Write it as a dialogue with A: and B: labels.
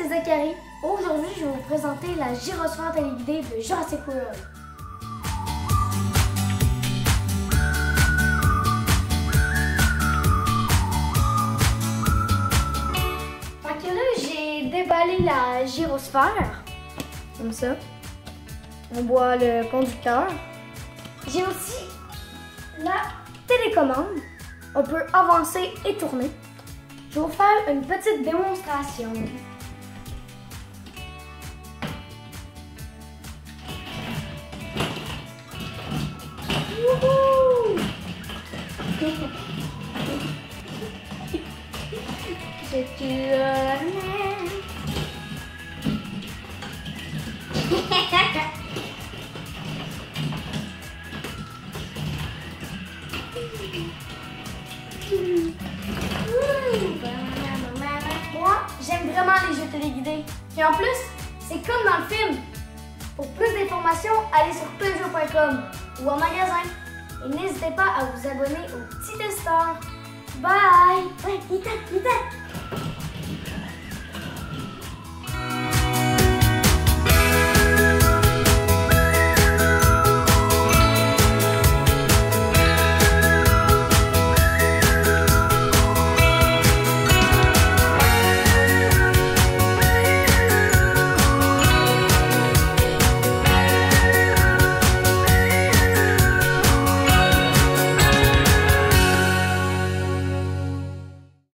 A: c'est Zachary. Aujourd'hui, je vais vous présenter la gyrosphère téléguidée de Jurassic World. Fait que là, j'ai déballé la gyrosphère. Comme ça. On voit le conducteur. J'ai aussi la télécommande. On peut avancer et tourner. Je vais vous faire une petite démonstration. Wouhou! Je suis la même. Moi, j'aime vraiment les jeux téléguidés. Et en plus, c'est comme dans le film. Pour plus d'informations, allez sur pleujeux.com ou en magasin. Et n'hésitez pas à vous abonner au petit testeur. Bye! Ouais, il est